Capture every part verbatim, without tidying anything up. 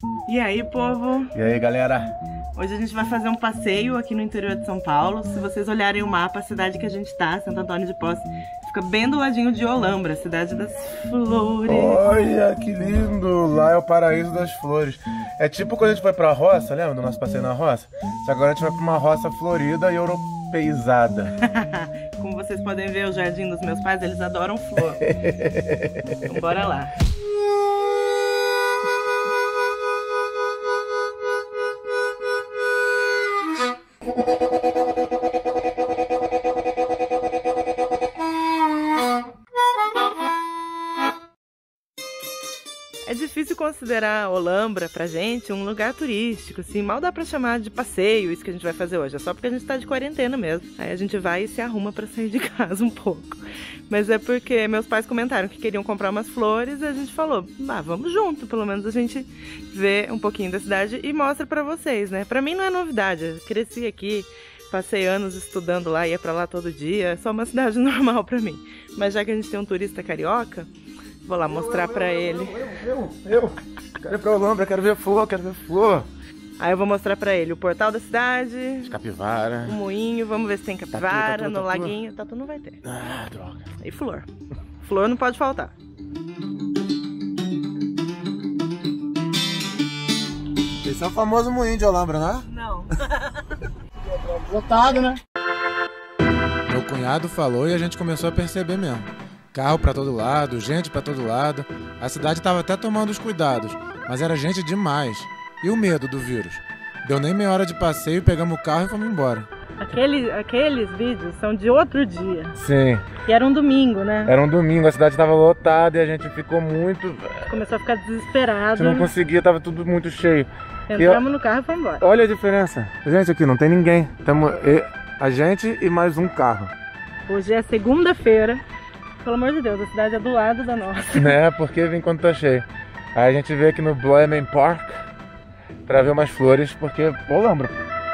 E aí, povo? E aí, galera? Hoje a gente vai fazer um passeio aqui no interior de São Paulo. Se vocês olharem o mapa, a cidade que a gente tá, Santo Antônio de Posse, fica bem do ladinho de Olambra, cidade das flores. Olha, que lindo! Lá é o paraíso das flores. É tipo quando a gente foi pra roça, lembra do nosso passeio na roça? Só que agora a gente vai pra uma roça florida e europeizada. Como vocês podem ver, o jardim dos meus pais, eles adoram flor. Então bora lá. É difícil considerar Olambra pra gente um lugar turístico, assim, mal dá pra chamar de passeio isso que a gente vai fazer hoje, é só porque a gente tá de quarentena mesmo. Aí a gente vai e se arruma pra sair de casa um pouco. Mas é porque meus pais comentaram que queriam comprar umas flores e a gente falou, ah, vamos junto, pelo menos a gente vê um pouquinho da cidade e mostra pra vocês, né? Pra mim não é novidade, eu cresci aqui, passei anos estudando lá, ia pra lá todo dia, é só uma cidade normal pra mim. Mas já que a gente tem um turista carioca, vou lá mostrar eu, eu, pra eu, ele. Eu, eu, eu, quero ir pra Olambra, quero ver flor, quero ver flor. Aí eu vou mostrar pra ele o portal da cidade, de capivara, o moinho, vamos ver se tem capivara, tatu, tatu, no tatu. laguinho. Tatu não vai ter. Ah, droga. E flor. Flor não pode faltar. Esse é o famoso moinho de Olambra, não é? Não. Lotado, né? Meu cunhado falou e a gente começou a perceber mesmo. Carro pra todo lado, gente pra todo lado. A cidade tava até tomando os cuidados, mas era gente demais. E o medo do vírus? Deu nem meia hora de passeio, pegamos o carro e fomos embora. Aqueles, aqueles vídeos são de outro dia. Sim. E era um domingo, né? Era um domingo, a cidade estava lotada e a gente ficou muito... Começou a ficar A desesperado. gente não conseguia, tava tudo muito cheio. Entramos no carro e fomos embora. Olha a diferença. Gente, aqui não tem ninguém. Tamo a gente e mais um carro. Hoje é segunda-feira. Pelo amor de Deus, a cidade é do lado da nossa. Né? Porque vem quando tá cheio. Aí a gente veio aqui no Bloemen Park pra ver umas flores, porque Olambra.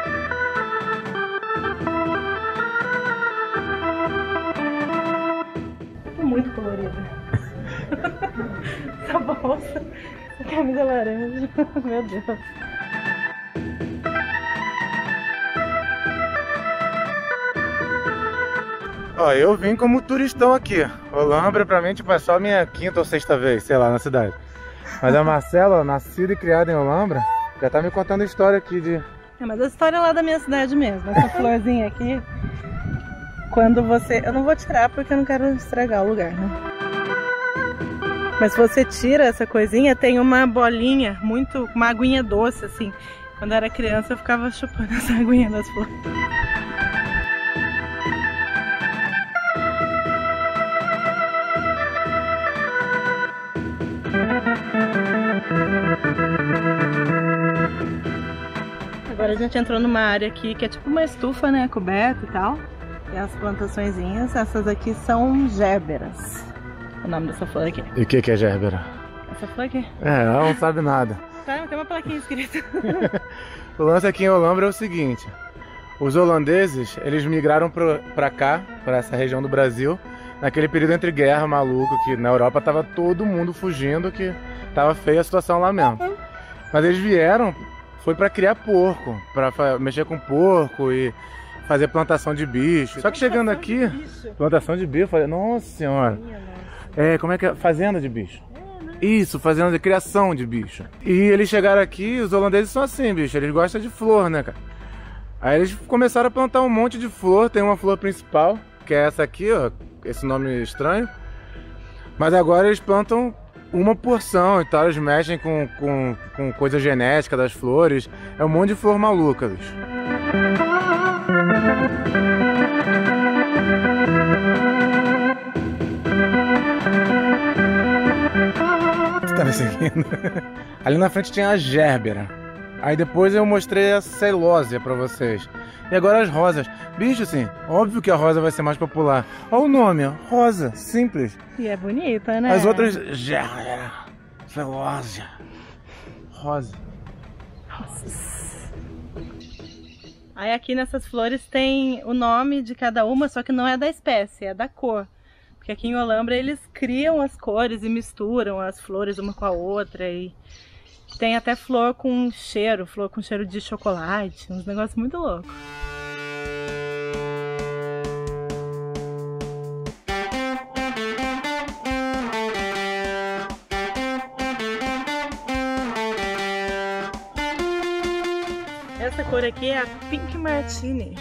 Tô muito colorida. Essa bolsa, essa camisa laranja. Meu Deus. Ó, eu vim como turistão aqui. Olambra pra mim tipo, é só a minha quinta ou sexta vez, sei lá, na cidade. Mas a Marcela, nascida e criada em Olambra, já tá me contando a história aqui de... É, mas a história é lá da minha cidade mesmo. Essa florzinha aqui, quando você... Eu não vou tirar porque eu não quero estragar o lugar, né? Mas se você tira essa coisinha, tem uma bolinha, muito... uma aguinha doce, assim. Quando eu era criança, eu ficava chupando essa aguinha das flores. Agora a gente entrou numa área aqui que é tipo uma estufa, né, coberta e tal. Tem as plantaçõezinhas, essas aqui são gérberas. O nome dessa flor aqui. E o que que é gerbera? Essa flor aqui. É, ela não sabe nada. Tá, tem uma plaquinha escrita. O lance aqui em Olambra é o seguinte. Os holandeses, eles migraram pro, pra cá, pra essa região do Brasil, naquele período entre guerra maluco, que na Europa tava todo mundo fugindo, que tava feia a situação lá mesmo. Mas eles vieram, foi pra criar porco, pra mexer com porco e fazer plantação de bicho. Só que chegando aqui, plantação de bicho, falei, nossa senhora, é, como é que é? Fazenda de bicho. Isso, fazenda de criação de bicho. E eles chegaram aqui, os holandeses são assim, bicho, eles gostam de flor, né, cara? Aí eles começaram a plantar um monte de flor, tem uma flor principal, que é essa aqui, ó, esse nome estranho. Mas agora eles plantam uma porção e tal, eles mexem com, com, com coisa genética das flores. É um monte de flor maluca, bicho. Você tá me seguindo? Ali na frente tinha a gerbera. Aí depois eu mostrei a celósia pra vocês. E agora as rosas. Bicho, assim, óbvio que a rosa vai ser mais popular. Olha o nome, ó, rosa, simples. E é bonita, né? As outras, gerbera, celósia, rosa. Rosas. Aí aqui nessas flores tem o nome de cada uma, só que não é da espécie, é da cor. Porque aqui em Olambra eles criam as cores e misturam as flores uma com a outra. E Tem até flor com cheiro, flor com cheiro de chocolate, uns negócios muito loucos. Essa cor aqui é a Pink Martini.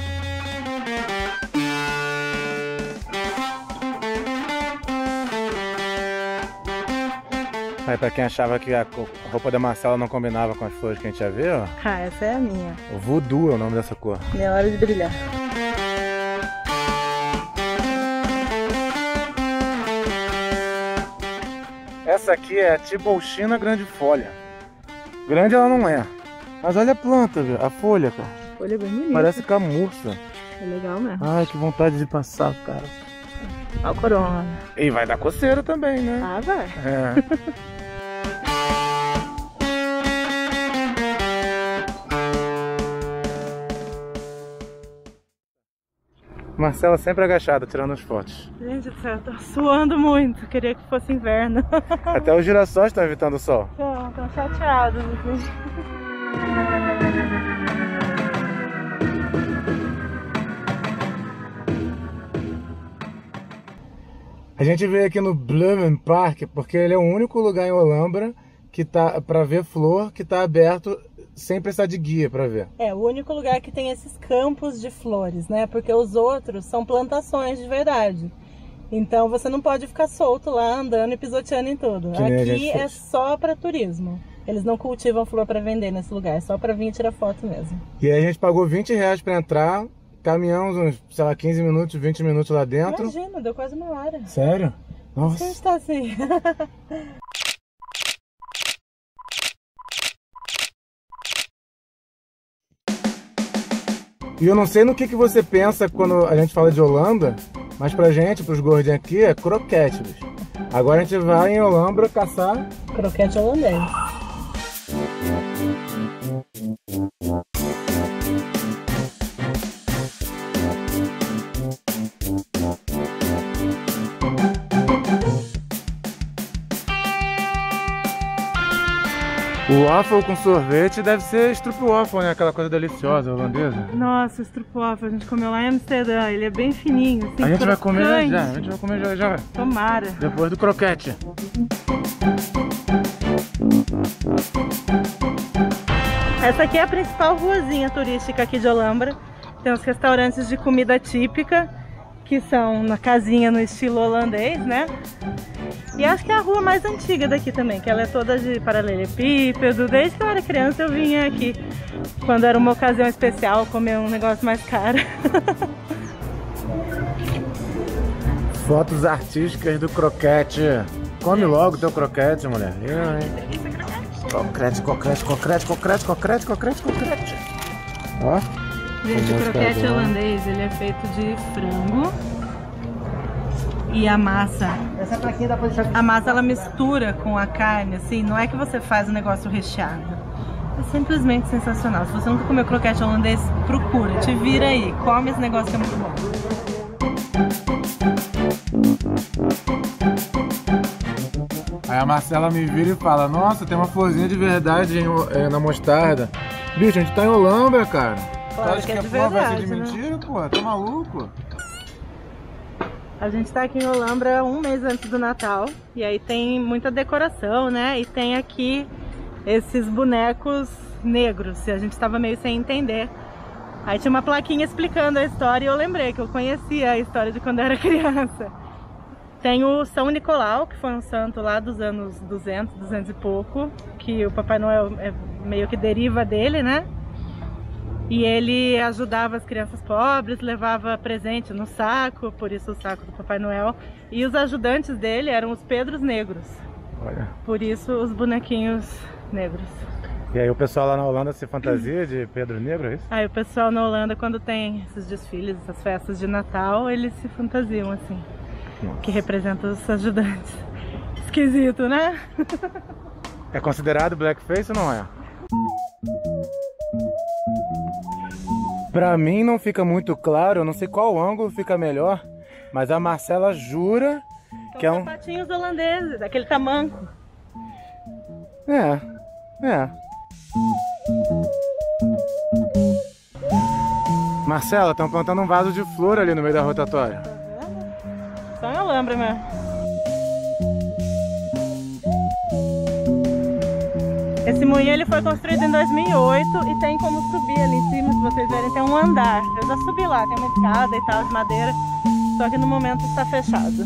Aí pra quem achava que a roupa da Marcela não combinava com as flores que a gente ia ver, ó. Ah, essa é a minha. O Voodoo é o nome dessa cor. Minha hora de brilhar. Essa aqui é a Tibolchina grande folha. Grande ela não é. Mas olha a planta, viu? A folha, cara. Folha bem bonita. Parece camurça. É legal mesmo. Ai, que vontade de passar, cara. Olha o corona. E vai dar coceira também, né? Ah, vai. É. Marcela sempre agachada, tirando as fotos. Gente do céu, eu tô suando muito. Queria que fosse inverno. Até os girassóis estão evitando o sol. Estão, estão chateados. Assim. A gente veio aqui no Bloemen Park porque ele é o único lugar em Olambra que tá para ver flor que tá aberto sem precisar de guia para ver. É, o único lugar que tem esses campos de flores, né? Porque os outros são plantações de verdade. Então você não pode ficar solto lá andando e pisoteando em tudo. Aqui é só para turismo. Eles não cultivam flor para vender nesse lugar, é só para vir tirar foto mesmo. E aí a gente pagou vinte reais para entrar. Caminhamos uns, sei lá, quinze minutos, vinte minutos lá dentro. Imagina, deu quase uma hora. Sério? Nossa. Por que a gente tá assim? E eu não sei no que, que você pensa quando a gente fala de Holanda, mas pra gente, pros gordinhos aqui, é croquete, bicho. Agora a gente vai em Olambra caçar... croquete holandês. O waffle com sorvete deve ser stroopwafel, né? Aquela coisa deliciosa holandesa. Nossa, stroopwafel, a gente comeu lá em Amsterdã, ele é bem fininho, assim, A gente crocante. vai comer já, a gente vai comer já, já. Tomara. Depois do croquete. Essa aqui é a principal ruazinha turística aqui de Olambra. Tem os restaurantes de comida típica, que são na casinha no estilo holandês, né? E acho que é a rua mais antiga daqui também, que ela é toda de paralelepípedo. Desde que eu era criança eu vinha aqui, quando era uma ocasião especial, comer um negócio mais caro. Fotos artísticas do croquete. Come logo teu croquete, mulher. Eu, hein? Croquete, croquete, croquete, croquete, croquete, croquete, croquete. Ó. Gente, o croquete holandês, ele é feito de frango. E a massa, Essa plaquinha dá pra deixar... a massa ela mistura com a carne, assim, não é que você faz o negócio recheado. É simplesmente sensacional. Se você nunca comeu croquete holandês, procura, te vira aí, come esse negócio que é muito bom. Aí a Marcela me vira e fala, nossa, tem uma florzinha de verdade em, é, na mostarda. Bicho, a gente tá em Olambra, cara. Claro Acho que é que de a flor vai ser verdade, de né? mentira, pô? Tá maluco? A gente tá aqui em Olambra um mês antes do Natal, e aí tem muita decoração, né? E tem aqui esses bonecos negros, e a gente tava meio sem entender. Aí tinha uma plaquinha explicando a história e eu lembrei que eu conhecia a história de quando eu era criança. Tem o São Nicolau, que foi um santo lá dos anos duzentos, duzentos e pouco, que o Papai Noel é meio que deriva dele, né? E ele ajudava as crianças pobres, levava presente no saco, por isso o saco do Papai Noel. E os ajudantes dele eram os Pedros Negros. Olha. Por isso os bonequinhos negros. E aí o pessoal lá na Holanda se fantasia de Pedro Negro, é isso? Aí o pessoal na Holanda, quando tem esses desfiles, essas festas de Natal, eles se fantasiam assim. Nossa. Que representam os ajudantes. Esquisito, né? É considerado blackface ou não é? Pra mim não fica muito claro, eu não sei qual ângulo fica melhor, mas a Marcela jura São que é um... sapatinhos holandeses, daquele tamanco. É, É. Marcela, estão plantando um vaso de flor ali no meio da rotatória. Tá vendo? Só em Alhambra mesmo. Esse moinho ele foi construído em dois mil e oito e tem como subir ali em cima, se vocês verem, tem um andar. Eu já subi lá, tem uma escada e tal de madeira, só que no momento está fechado.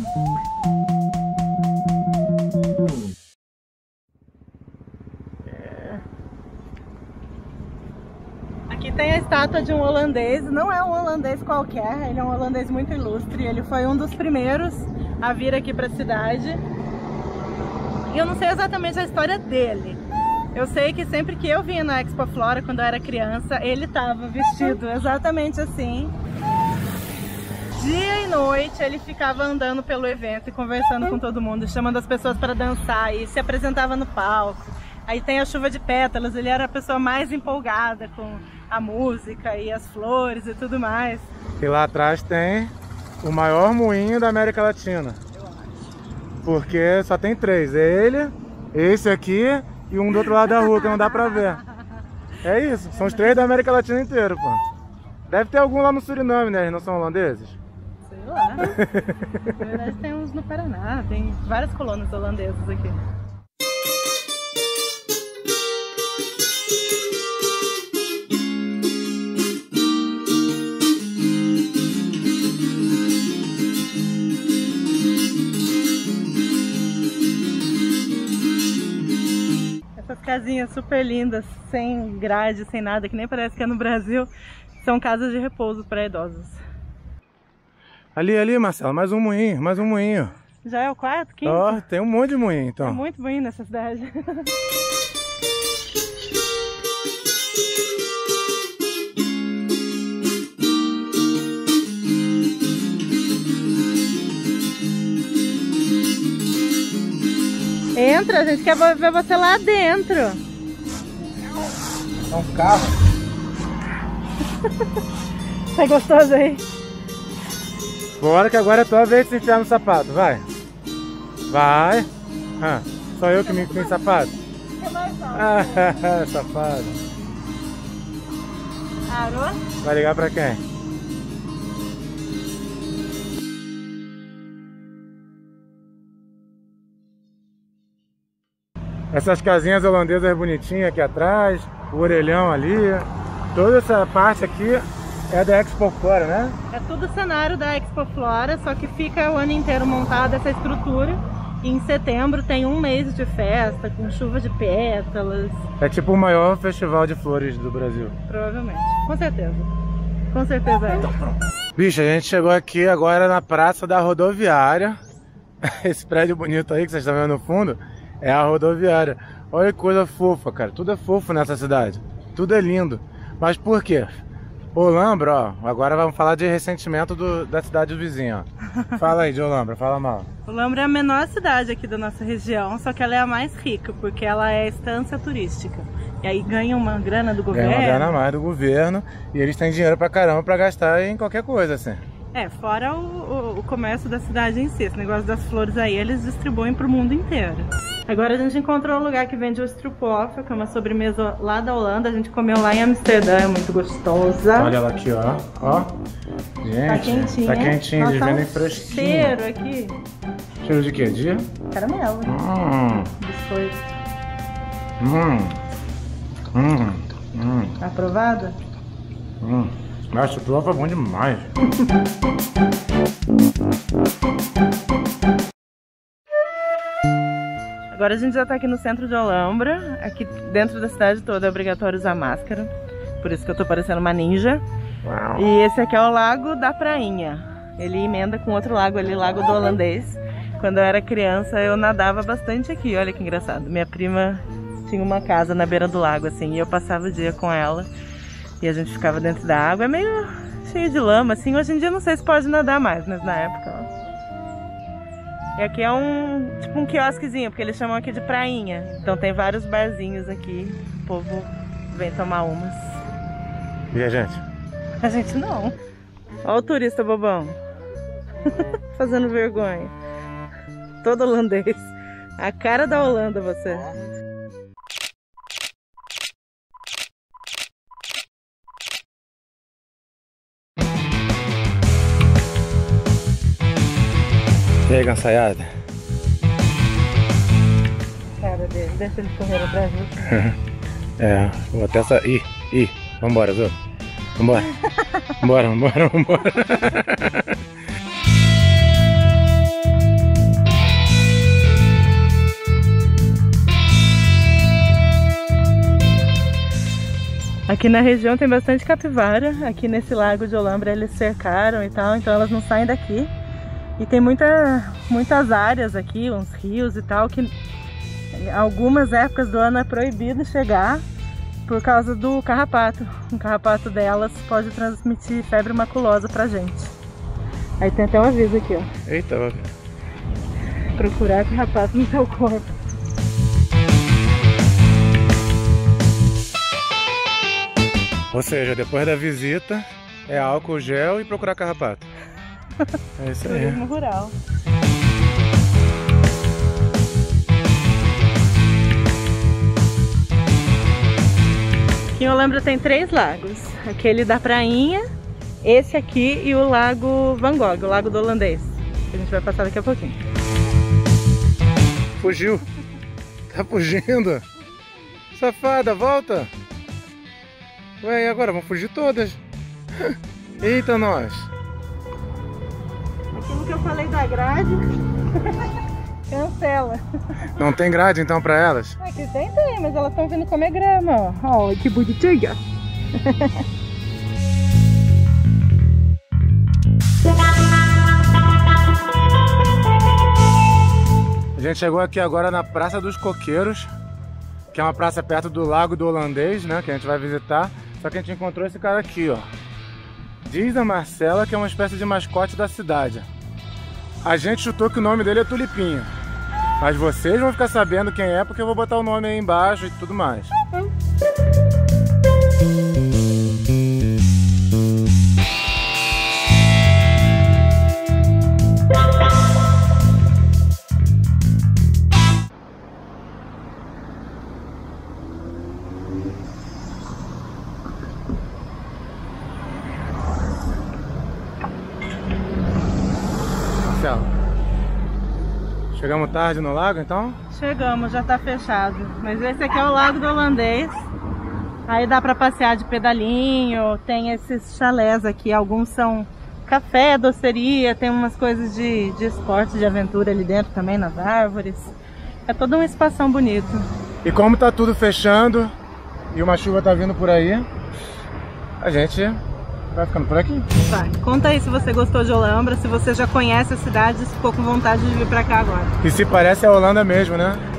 Aqui tem a estátua de um holandês, não é um holandês qualquer, ele é um holandês muito ilustre, ele foi um dos primeiros a vir aqui para a cidade. E eu não sei exatamente a história dele. Eu sei que sempre que eu vinha na Expo Flora, quando eu era criança, ele estava vestido exatamente assim. Dia e noite ele ficava andando pelo evento e conversando com todo mundo, chamando as pessoas para dançar e se apresentava no palco. Aí tem a chuva de pétalas, ele era a pessoa mais empolgada com a música e as flores e tudo mais. E lá atrás tem o maior moinho da América Latina. Eu acho. Porque só tem três, ele, esse aqui e um do outro lado da rua que não dá pra ver. É isso, são os três da América Latina inteira, pô. Deve ter algum lá no Suriname, né? Eles não são holandeses? Sei lá. Na verdade tem uns no Paraná, tem várias colônias holandesas aqui. Essas casinhas super lindas, sem grade, sem nada, que nem parece que é no Brasil, são casas de repouso para idosos. Ali, ali, Marcelo, mais um moinho, mais um moinho. Já é o quarto, quinto? Ó, tem um monte de moinho, então. Tem muito moinho nessa cidade. Entra, a gente quer ver você lá dentro. É um carro. Tá gostoso aí? Bora que agora é a tua vez de se enfiar no sapato, vai. Vai. Ah, só eu que me enfio em sapato? Ah, safado. Arô? Vai ligar pra quem? Essas casinhas holandesas bonitinhas aqui atrás, o orelhão ali, toda essa parte aqui é da Expo Flora, né? É tudo cenário da Expo Flora, só que fica o ano inteiro montada essa estrutura. E em setembro tem um mês de festa, com chuva de pétalas. É tipo o maior festival de flores do Brasil. Provavelmente, com certeza. Com certeza é. Bicho, a gente chegou aqui agora na Praça da Rodoviária. Esse prédio bonito aí que vocês estão vendo no fundo é a rodoviária. Olha que coisa fofa, cara. Tudo é fofo nessa cidade. Tudo é lindo. Mas por quê? Olambra, ó. Agora vamos falar de ressentimento do, da cidade vizinha, ó. Fala aí de Olambra, fala mal. Olambra é a menor cidade aqui da nossa região, só que ela é a mais rica, porque ela é estância turística. E aí ganha uma grana do governo. Ganha uma grana a mais do governo. E eles têm dinheiro pra caramba pra gastar em qualquer coisa, assim. É, fora o, o, o comércio da cidade em si, esse negócio das flores aí, eles distribuem pro mundo inteiro. Agora a gente encontrou um lugar que vende o stroopwafel, que é uma sobremesa lá da Holanda, a gente comeu lá em Amsterdã, é muito gostosa. Olha ela aqui, ó. Ó. Gente, tá quentinha. Tá quentinha, eles Nossa, vendem um fresquinho. cheiro aqui. Cheiro de quê? De? Caramelo. Hum. Biscoito. Hum. Hum. Hum. Aprovada? Hum. Nossa, o stroopwafel é bom demais. Agora a gente já tá aqui no centro de Olambra. Aqui dentro da cidade toda é obrigatório usar máscara. Por isso que eu tô parecendo uma ninja. Uau. E esse aqui é o Lago da Prainha. Ele emenda com outro lago ali, Lago do Holandês. Quando eu era criança eu nadava bastante aqui, olha que engraçado. Minha prima tinha uma casa na beira do lago assim, e eu passava o dia com ela. E a gente ficava dentro da água, é meio cheio de lama assim. Hoje em dia não sei se pode nadar mais, mas na época, ó. E aqui é um, tipo um quiosquezinho, porque eles chamam aqui de prainha. Então tem vários barzinhos aqui, o povo vem tomar umas. E a gente? A gente não. Olha o turista bobão. Fazendo vergonha. Todo holandês. A cara da Holanda você. E aí, cansaiada? Cara dele, deixa ele correr atrás de você. É, vou até sair. Ih, ih, vambora, Zô. Vambora. Vambora, vambora, vambora. Aqui na região tem bastante capivara. Aqui nesse lago de Olambra eles cercaram e tal, então elas não saem daqui. E tem muita, muitas áreas aqui, uns rios e tal, que em algumas épocas do ano é proibido chegar por causa do carrapato. O carrapato delas pode transmitir febre maculosa pra gente. Aí tem até um aviso aqui, ó. Eita, ó. Procurar carrapato no seu corpo. Ou seja, depois da visita é álcool gel e procurar carrapato. É isso aí. Turismo rural. Aqui em Olambra tem três lagos. Aquele da prainha, esse aqui e o lago Van Gogh, o lago do holandês. Que a gente vai passar daqui a pouquinho. Fugiu. Tá fugindo. Safada, volta. Ué, e agora? Vão fugir todas. Eita, nós. Aquilo que eu falei da grade, cancela. Não tem grade então pra elas? Aqui tem, tem, mas elas estão vindo comer grama, ó. Ó, que bonitinha. A gente chegou aqui agora na Praça dos Coqueiros, que é uma praça perto do Lago do Holandês, né, que a gente vai visitar. Só que a gente encontrou esse cara aqui, ó. Diz a Marcela que é uma espécie de mascote da cidade. A gente chutou que o nome dele é Tulipinha. Mas vocês vão ficar sabendo quem é, porque eu vou botar o nome aí embaixo e tudo mais. Chegamos tarde no lago, então? Chegamos, já tá fechado. Mas esse aqui é o lago do holandês. Aí dá pra passear de pedalinho, tem esses chalés aqui. Alguns são café, doceria, tem umas coisas de, de esporte, de aventura ali dentro também, nas árvores. É todo um espação bonito. E como tá tudo fechando e uma chuva tá vindo por aí, a gente vai ficando por aqui. Vai. Conta aí se você gostou de Olambra, se você já conhece a cidade e ficou com vontade de vir pra cá agora. E se parece a Holanda mesmo, né?